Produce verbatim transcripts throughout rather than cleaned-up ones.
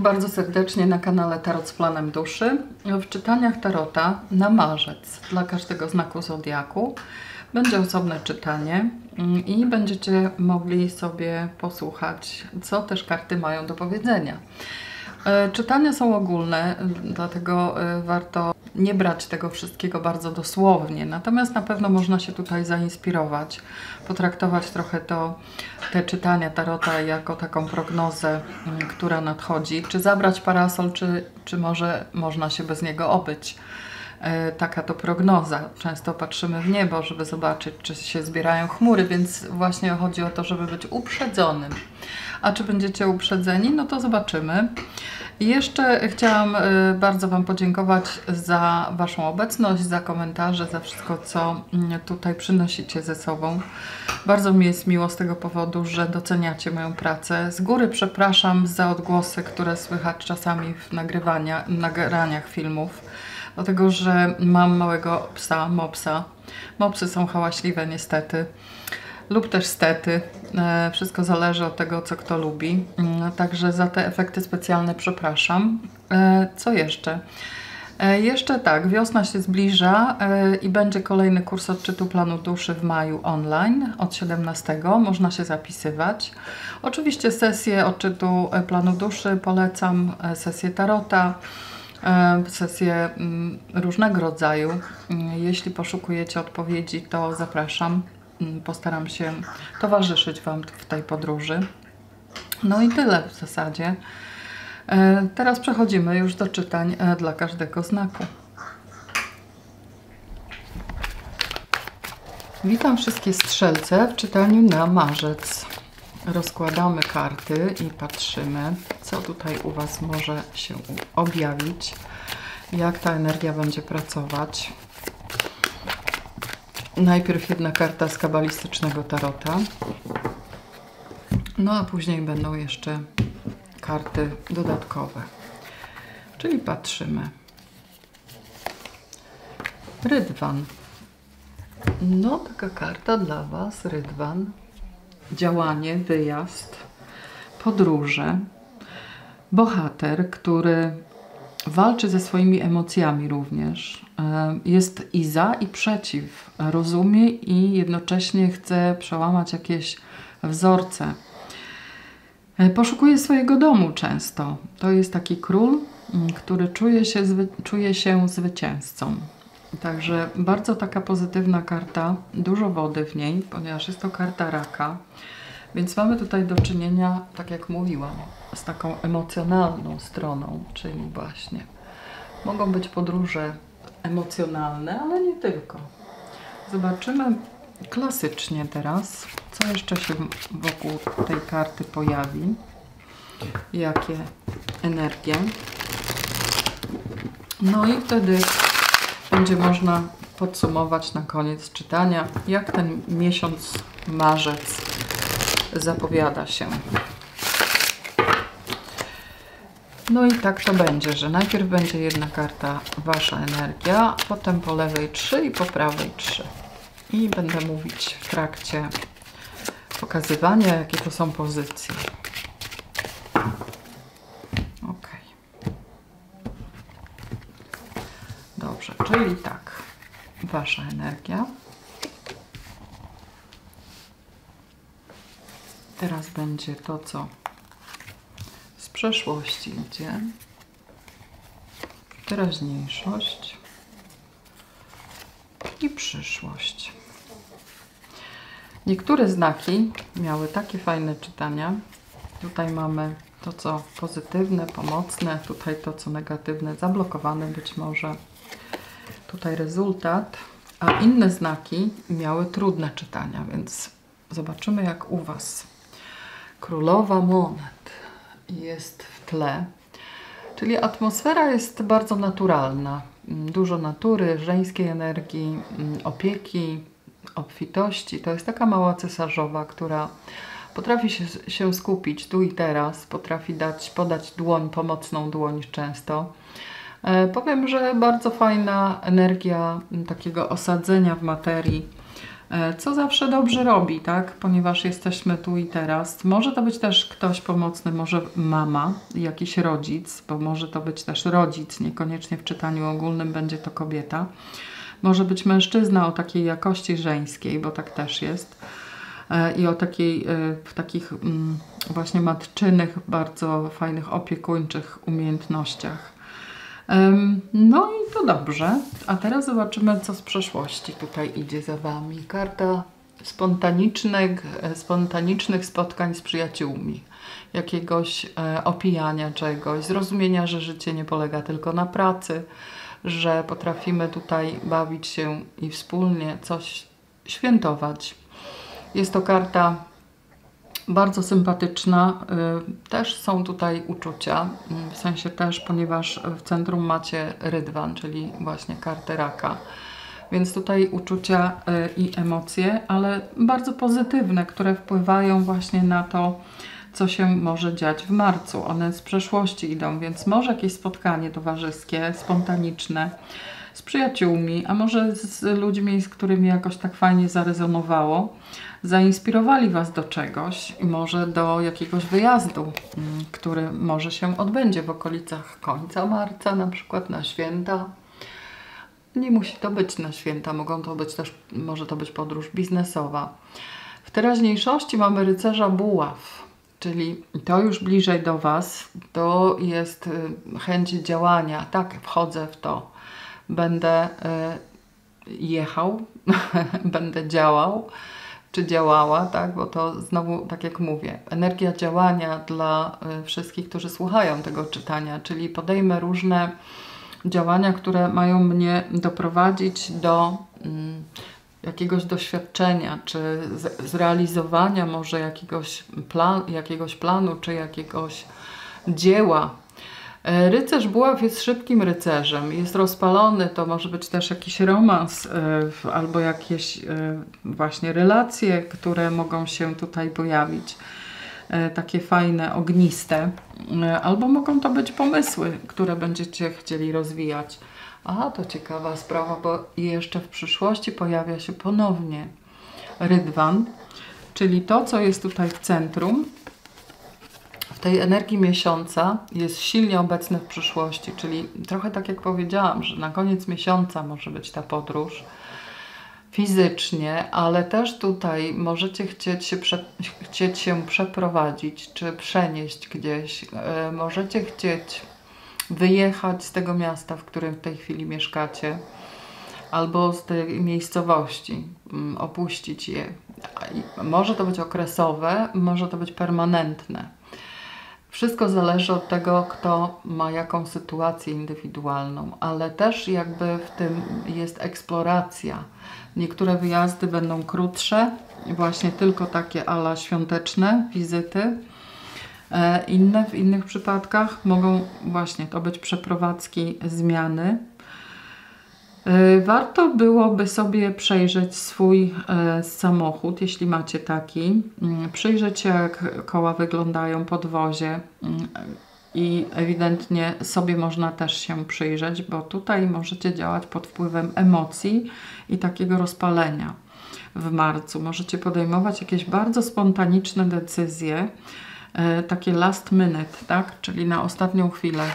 bardzo serdecznie na kanale Tarot z Planem Duszy. W czytaniach Tarota na marzec dla każdego znaku zodiaku będzie osobne czytanie i będziecie mogli sobie posłuchać, co też karty mają do powiedzenia. Czytania są ogólne, dlatego warto nie brać tego wszystkiego bardzo dosłownie. Natomiast na pewno można się tutaj zainspirować, potraktować trochę to, te czytania Tarota jako taką prognozę, która nadchodzi. Czy zabrać parasol, czy, czy może można się bez niego obyć. Taka to prognoza. Często patrzymy w niebo, żeby zobaczyć, czy się zbierają chmury, więc właśnie chodzi o to, żeby być uprzedzonym. A czy będziecie uprzedzeni? No to zobaczymy. I jeszcze chciałam bardzo Wam podziękować za Waszą obecność, za komentarze, za wszystko, co tutaj przynosicie ze sobą. Bardzo mi jest miło z tego powodu, że doceniacie moją pracę. Z góry przepraszam za odgłosy, które słychać czasami w nagrywania, nagraniach filmów. Dlatego, że mam małego psa, mopsa. Mopsy są hałaśliwe niestety. Lub też stety. E, wszystko zależy od tego, co kto lubi. E, także za te efekty specjalne przepraszam. E, co jeszcze? E, jeszcze tak, wiosna się zbliża e, i będzie kolejny kurs odczytu planu duszy w maju online od siedemnastego. Można się zapisywać. Oczywiście sesję odczytu planu duszy polecam, e, sesję tarota. Sesje różnego rodzaju. Jeśli poszukujecie odpowiedzi, to zapraszam. Postaram się towarzyszyć Wam w tej podróży. No i tyle w zasadzie. Teraz przechodzimy już do czytań dla każdego znaku. Witam wszystkie strzelce w czytaniu na marzec. Rozkładamy karty i patrzymy, co tutaj u Was może się objawić, jak ta energia będzie pracować. Najpierw jedna karta z kabalistycznego tarota, no a później będą jeszcze karty dodatkowe. Czyli patrzymy. Rydwan. No, taka karta dla Was, Rydwan. Działanie, wyjazd, podróże, bohater, który walczy ze swoimi emocjami również. Jest i za, i przeciw. Rozumie i jednocześnie chce przełamać jakieś wzorce. Poszukuje swojego domu często. To jest taki król, który czuje się, czuje się zwycięzcą. Także bardzo taka pozytywna karta, dużo wody w niej, ponieważ jest to karta raka. Więc mamy tutaj do czynienia, tak jak mówiłam, z taką emocjonalną stroną, czyli właśnie mogą być podróże emocjonalne, ale nie tylko. Zobaczymy klasycznie teraz, co jeszcze się wokół tej karty pojawi, jakie energie. No i wtedy będzie można podsumować na koniec czytania, jak ten miesiąc marzec zapowiada się. No i tak to będzie, że najpierw będzie jedna karta Wasza energia, potem po lewej trzy i po prawej trzy. I będę mówić w trakcie pokazywania, jakie to są pozycje. Ok. Dobrze, czyli tak. Wasza energia. Teraz będzie to, co z przeszłości idzie. Teraźniejszość i przyszłość. Niektóre znaki miały takie fajne czytania. Tutaj mamy to, co pozytywne, pomocne. Tutaj to, co negatywne, zablokowane być może. Tutaj rezultat. A inne znaki miały trudne czytania, więc zobaczymy, jak u Was. Królowa monet jest w tle, czyli atmosfera jest bardzo naturalna. Dużo natury, żeńskiej energii, opieki, obfitości. To jest taka mała cesarzowa, która potrafi się, się skupić tu i teraz, potrafi dać, podać dłoń, pomocną dłoń często. E, powiem, że bardzo fajna energia takiego osadzenia w materii, co zawsze dobrze robi, tak? Ponieważ jesteśmy tu i teraz. Może to być też ktoś pomocny, może mama, jakiś rodzic, bo może to być też rodzic, niekoniecznie w czytaniu ogólnym będzie to kobieta. Może być mężczyzna o takiej jakości żeńskiej, bo tak też jest. I o takiej, w takich właśnie matczynych, bardzo fajnych, opiekuńczych umiejętnościach. No i to dobrze. A teraz zobaczymy, co z przeszłości tutaj idzie za Wami. Karta spontanicznych, spontanicznych spotkań z przyjaciółmi. Jakiegoś opijania czegoś, zrozumienia, że życie nie polega tylko na pracy, że potrafimy tutaj bawić się i wspólnie coś świętować. Jest to karta bardzo sympatyczna. Też są tutaj uczucia, w sensie też, ponieważ w centrum macie rydwan, czyli właśnie kartę raka. Więc tutaj uczucia i emocje, ale bardzo pozytywne, które wpływają właśnie na to, co się może dziać w marcu. One z przeszłości idą, więc może jakieś spotkanie towarzyskie, spontaniczne, z przyjaciółmi, a może z ludźmi, z którymi jakoś tak fajnie zarezonowało, zainspirowali Was do czegoś i może do jakiegoś wyjazdu, który może się odbędzie w okolicach końca marca, na przykład na święta. Nie musi to być na święta, mogą to być też, może to być podróż biznesowa. W teraźniejszości mamy rycerza buław, czyli to już bliżej do Was, to jest chęć działania. Tak, wchodzę w to. Będę y, jechał, będę działał, czy działała, tak? Bo to znowu, tak jak mówię, energia działania dla y, wszystkich, którzy słuchają tego czytania, czyli podejmę różne działania, które mają mnie doprowadzić do y, jakiegoś doświadczenia, czy z, zrealizowania może jakiegoś, plan, jakiegoś planu, czy jakiegoś dzieła. Rycerz buław jest szybkim rycerzem, jest rozpalony, to może być też jakiś romans y, albo jakieś y, właśnie relacje, które mogą się tutaj pojawić, y, takie fajne, ogniste, y, albo mogą to być pomysły, które będziecie chcieli rozwijać. A, to ciekawa sprawa, bo jeszcze w przyszłości pojawia się ponownie rydwan, czyli to, co jest tutaj w centrum, tej energii miesiąca jest silnie obecne w przyszłości, czyli trochę tak jak powiedziałam, że na koniec miesiąca może być ta podróż fizycznie, ale też tutaj możecie chcieć się, prze, chcieć się przeprowadzić, czy przenieść gdzieś. E, możecie chcieć wyjechać z tego miasta, w którym w tej chwili mieszkacie, albo z tej miejscowości, opuścić je. Może to być okresowe, może to być permanentne. Wszystko zależy od tego, kto ma jaką sytuację indywidualną, ale też jakby w tym jest eksploracja. Niektóre wyjazdy będą krótsze, właśnie tylko takie ala świąteczne wizyty. Inne w innych przypadkach mogą właśnie to być przeprowadzki, zmiany. Warto byłoby sobie przejrzeć swój e, samochód, jeśli macie taki. Przyjrzeć się, jak koła wyglądają, podwozie i ewidentnie sobie można też się przyjrzeć, bo tutaj możecie działać pod wpływem emocji i takiego rozpalenia w marcu. Możecie podejmować jakieś bardzo spontaniczne decyzje, e, takie last minute, tak? Czyli na ostatnią chwilę.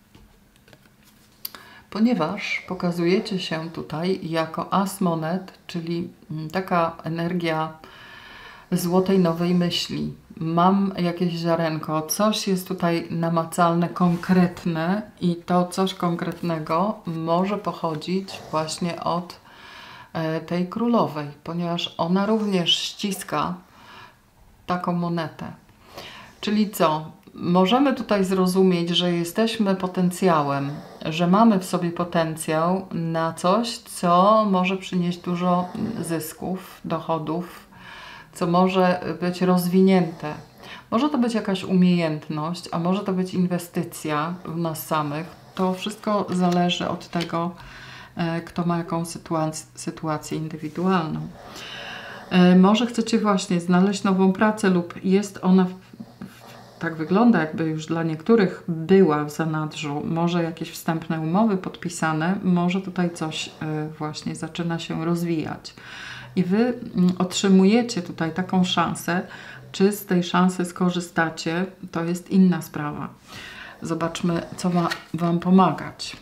Ponieważ pokazujecie się tutaj jako as monet, czyli taka energia złotej nowej myśli. Mam jakieś ziarenko, coś jest tutaj namacalne, konkretne i to coś konkretnego może pochodzić właśnie od tej królowej, ponieważ ona również ściska taką monetę. Czyli co? Możemy tutaj zrozumieć, że jesteśmy potencjałem, że mamy w sobie potencjał na coś, co może przynieść dużo zysków, dochodów, co może być rozwinięte. Może to być jakaś umiejętność, a może to być inwestycja w nas samych. To wszystko zależy od tego, kto ma jaką sytuację, sytuację indywidualną. Może chcecie właśnie znaleźć nową pracę lub jest ona w tak wygląda, jakby już dla niektórych była w zanadrzu, może jakieś wstępne umowy podpisane, może tutaj coś właśnie zaczyna się rozwijać. i Wy otrzymujecie tutaj taką szansę. Czy z tej szansy skorzystacie, to jest inna sprawa. Zobaczmy, co ma Wam pomagać.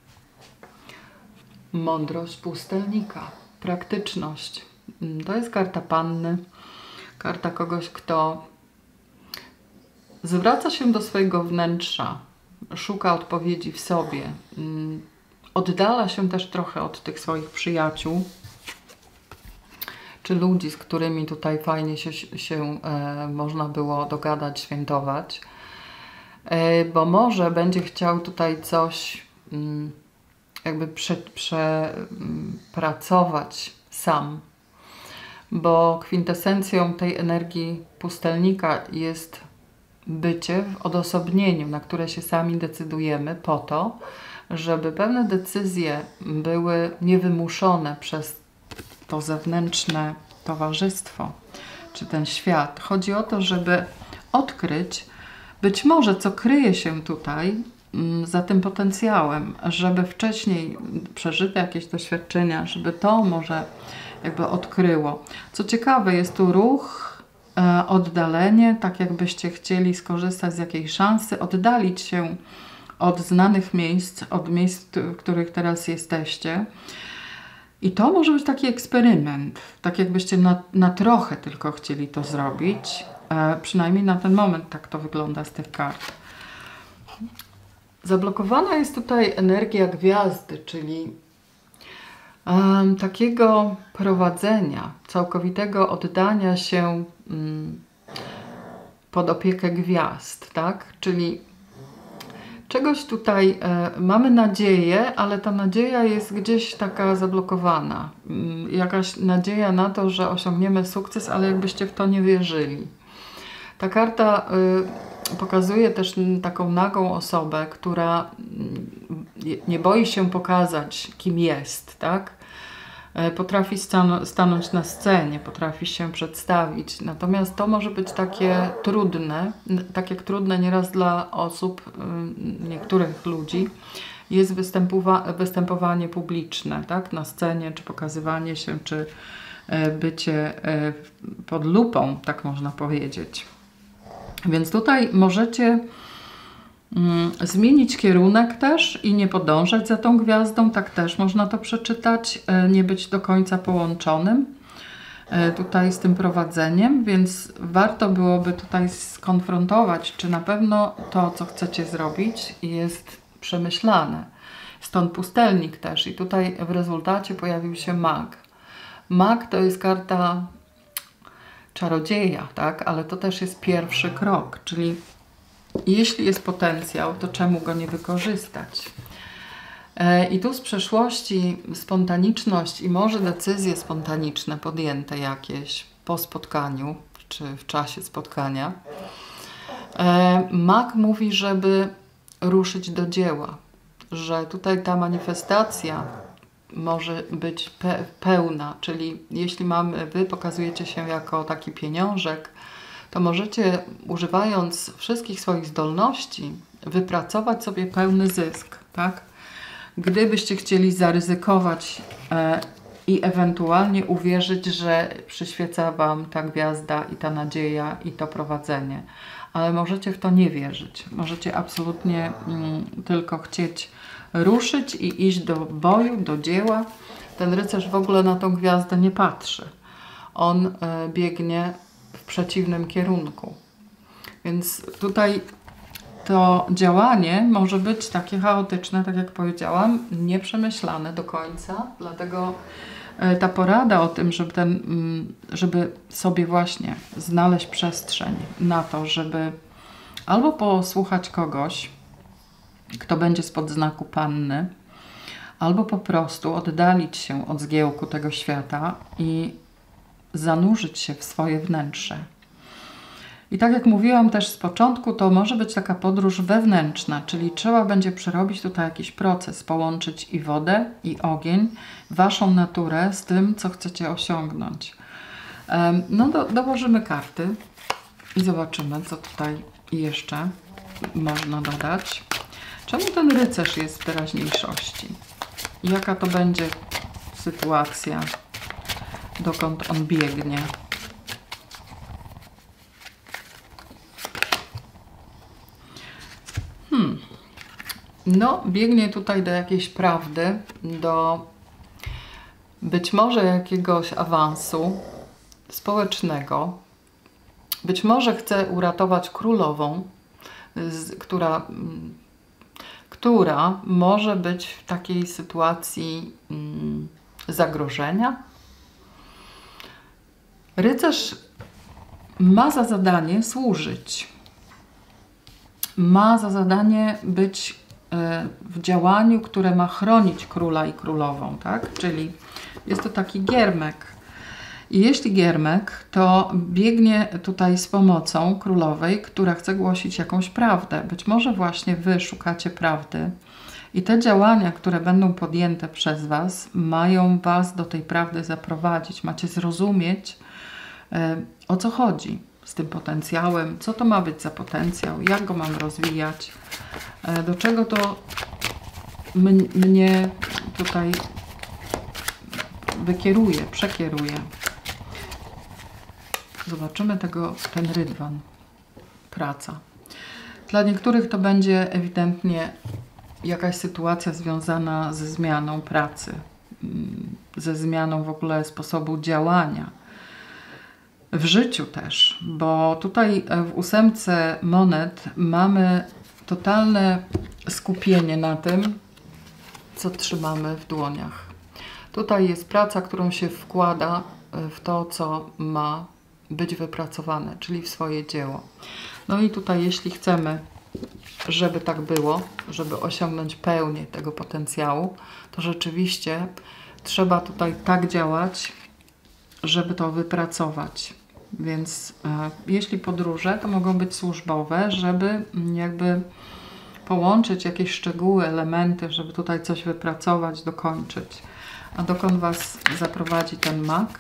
Mądrość pustelnika, praktyczność. To jest karta panny, karta kogoś, kto zwraca się do swojego wnętrza, szuka odpowiedzi w sobie, oddala się też trochę od tych swoich przyjaciół, czy ludzi, z którymi tutaj fajnie się, się e, można było dogadać, świętować, e, bo może będzie chciał tutaj coś mm, jakby przepracować sam, bo kwintesencją tej energii pustelnika jest bycie w odosobnieniu, na które się sami decydujemy po to, żeby pewne decyzje były niewymuszone przez to zewnętrzne towarzystwo, czy ten świat. Chodzi o to, żeby odkryć być może, co kryje się tutaj za tym potencjałem, żeby wcześniej przeżyte jakieś doświadczenia, żeby to może jakby odkryło. Co ciekawe, jest tu ruch, e, oddalenie, tak jakbyście chcieli skorzystać z jakiejś szansy, oddalić się od znanych miejsc, od miejsc, w których teraz jesteście. I to może być taki eksperyment, tak jakbyście na, na trochę tylko chcieli to zrobić. E, przynajmniej na ten moment tak to wygląda z tych kart. Zablokowana jest tutaj energia gwiazdy, czyli um, takiego prowadzenia, całkowitego oddania się um, pod opiekę gwiazd, tak? Czyli czegoś tutaj e, mamy nadzieję, ale ta nadzieja jest gdzieś taka zablokowana. Um, jakaś nadzieja na to, że osiągniemy sukces, ale jakbyście w to nie wierzyli. Ta karta y, pokazuje też taką nagą osobę, która nie boi się pokazać, kim jest, tak? Potrafi stan stanąć na scenie, potrafi się przedstawić. Natomiast to może być takie trudne, tak jak trudne nieraz dla osób, y, niektórych ludzi, jest występowanie publiczne, tak? Na scenie, czy pokazywanie się, czy y, bycie y, pod lupą, tak można powiedzieć. Więc tutaj możecie mm, zmienić kierunek też i nie podążać za tą gwiazdą, tak też można to przeczytać, e, nie być do końca połączonym e, tutaj z tym prowadzeniem, więc warto byłoby tutaj skonfrontować, czy na pewno to, co chcecie zrobić, jest przemyślane. Stąd pustelnik też i tutaj w rezultacie pojawił się mag. Mag to jest karta czarodzieja, tak? Ale to też jest pierwszy krok, czyli jeśli jest potencjał, to czemu go nie wykorzystać? E, I tu z przeszłości spontaniczność i może decyzje spontaniczne podjęte jakieś po spotkaniu, czy w czasie spotkania. E, mag mówi, żeby ruszyć do dzieła, że tutaj ta manifestacja może być pe pełna, czyli jeśli mamy, wy pokazujecie się jako taki pieniążek, to możecie, używając wszystkich swoich zdolności, wypracować sobie pełny zysk, tak? Gdybyście chcieli zaryzykować e, i ewentualnie uwierzyć, że przyświeca wam ta gwiazda i ta nadzieja i to prowadzenie. Ale możecie w to nie wierzyć. Możecie absolutnie mm, tylko chcieć ruszyć i iść do boju, do dzieła. Ten rycerz w ogóle na tą gwiazdę nie patrzy. On y, biegnie w przeciwnym kierunku. Więc tutaj to działanie może być takie chaotyczne, tak jak powiedziałam, nieprzemyślane do końca. Dlatego y, ta porada o tym, żeby, ten, y, żeby sobie właśnie znaleźć przestrzeń na to, żeby albo posłuchać kogoś, kto będzie spod znaku panny, albo po prostu oddalić się od zgiełku tego świata i zanurzyć się w swoje wnętrze. I tak jak mówiłam też z początku, to może być taka podróż wewnętrzna, czyli trzeba będzie przerobić tutaj jakiś proces, połączyć i wodę, i ogień, waszą naturę z tym, co chcecie osiągnąć. No do, dołożymy karty i zobaczymy, co tutaj jeszcze można dodać. Czemu ten rycerz jest w teraźniejszości? Jaka to będzie sytuacja dokąd on biegnie. Hmm. No, biegnie tutaj do jakiejś prawdy, do być może jakiegoś awansu społecznego. Być może chce uratować królową, z, która, która może być w takiej sytuacji mm, zagrożenia. Rycerz ma za zadanie służyć. Ma za zadanie być y, w działaniu, które ma chronić króla i królową, tak? Czyli jest to taki giermek. I jeśli giermek, to biegnie tutaj z pomocą królowej, która chce głosić jakąś prawdę. Być może właśnie wy szukacie prawdy i te działania, które będą podjęte przez was, mają was do tej prawdy zaprowadzić. Macie zrozumieć, y, o co chodzi z tym potencjałem, co to ma być za potencjał, jak go mam rozwijać, y, do czego to mnie tutaj wykieruje, przekieruje. Zobaczymy tego, ten rydwan. Praca. Dla niektórych to będzie ewidentnie jakaś sytuacja związana ze zmianą pracy, ze zmianą w ogóle sposobu działania. W życiu też, bo tutaj w ósemce monet mamy totalne skupienie na tym, co trzymamy w dłoniach. Tutaj jest praca, którą się wkłada w to, co ma być wypracowane, czyli w swoje dzieło. No i tutaj, jeśli chcemy, żeby tak było, żeby osiągnąć pełnię tego potencjału, to rzeczywiście trzeba tutaj tak działać, żeby to wypracować. Więc e, jeśli podróże, to mogą być służbowe, żeby jakby połączyć jakieś szczegóły, elementy, żeby tutaj coś wypracować, dokończyć. A dokąd was zaprowadzi ten mag?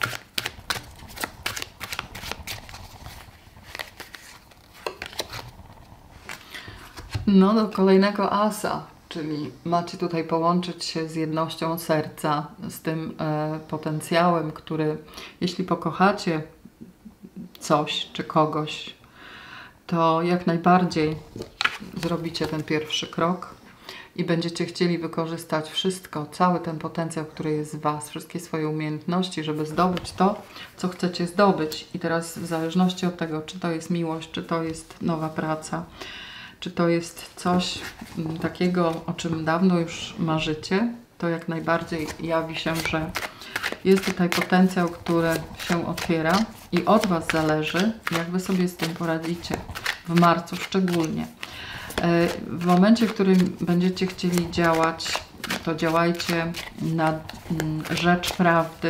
No do kolejnego asa, czyli macie tutaj połączyć się z jednością serca, z tym e, potencjałem, który jeśli pokochacie coś czy kogoś, to jak najbardziej zrobicie ten pierwszy krok i będziecie chcieli wykorzystać wszystko, cały ten potencjał, który jest w was, wszystkie swoje umiejętności, żeby zdobyć to, co chcecie zdobyć. I teraz w zależności od tego, czy to jest miłość, czy to jest nowa praca, czy to jest coś takiego, o czym dawno już marzycie, to jak najbardziej jawi się, że jest tutaj potencjał, który się otwiera i od was zależy, jak wy sobie z tym poradzicie. W marcu szczególnie. W momencie, w którym będziecie chcieli działać, to działajcie na rzecz prawdy.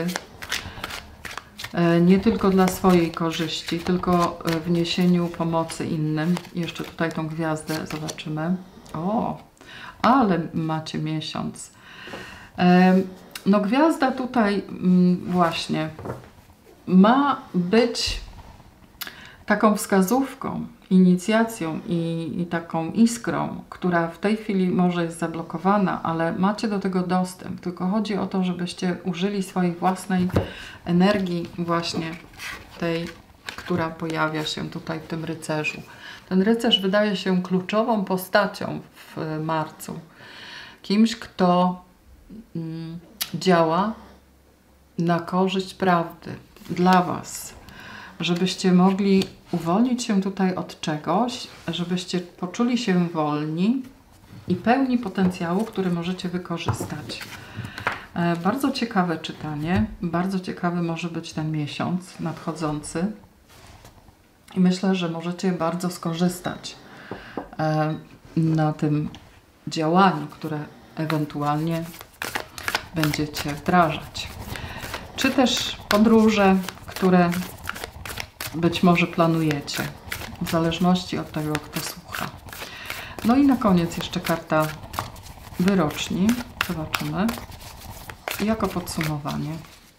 Nie tylko dla swojej korzyści, tylko w niesieniu pomocy innym. Jeszcze tutaj tą gwiazdę zobaczymy. O, ale macie miesiąc. No gwiazda tutaj właśnie ma być taką wskazówką, inicjacją i, i taką iskrą, która w tej chwili może jest zablokowana, ale macie do tego dostęp. Tylko chodzi o to, żebyście użyli swojej własnej energii właśnie tej, która pojawia się tutaj w tym rycerzu. Ten rycerz wydaje się kluczową postacią w marcu. Kimś, kto mm, działa na korzyść prawdy dla was, żebyście mogli uwolnić się tutaj od czegoś, żebyście poczuli się wolni i pełni potencjału, który możecie wykorzystać. E, bardzo ciekawe czytanie, bardzo ciekawy może być ten miesiąc nadchodzący i myślę, że możecie bardzo skorzystać e, na tym działaniu, które ewentualnie będziecie wdrażać. Czy też podróże, które być może planujecie, w zależności od tego, kto słucha. No i na koniec jeszcze karta wyroczni. Zobaczymy. Jako podsumowanie.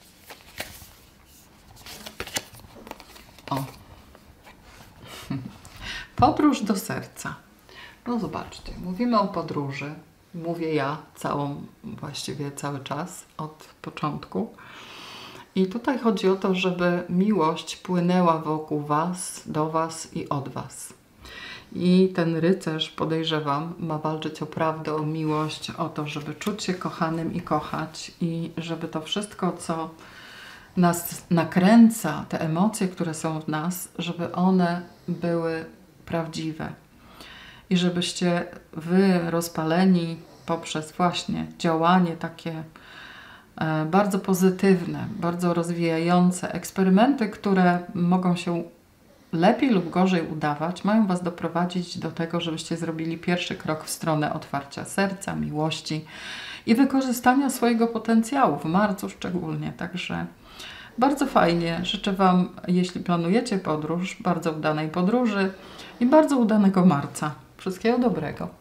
O. Podróż do serca. No zobaczcie, mówimy o podróży. Mówię ja całą, właściwie cały czas, od początku. I tutaj chodzi o to, żeby miłość płynęła wokół Was, do Was i od Was. I ten rycerz, podejrzewam, ma walczyć o prawdę, o miłość, o to, żeby czuć się kochanym i kochać. I żeby to wszystko, co nas nakręca, te emocje, które są w nas, żeby one były prawdziwe. I żebyście Wy rozpaleni poprzez właśnie działanie takie e, bardzo pozytywne, bardzo rozwijające, eksperymenty, które mogą się lepiej lub gorzej udawać, mają Was doprowadzić do tego, żebyście zrobili pierwszy krok w stronę otwarcia serca, miłości i wykorzystania swojego potencjału, w marcu szczególnie. Także bardzo fajnie. Życzę Wam, jeśli planujecie podróż, bardzo udanej podróży i bardzo udanego marca. Wszystkiego dobrego.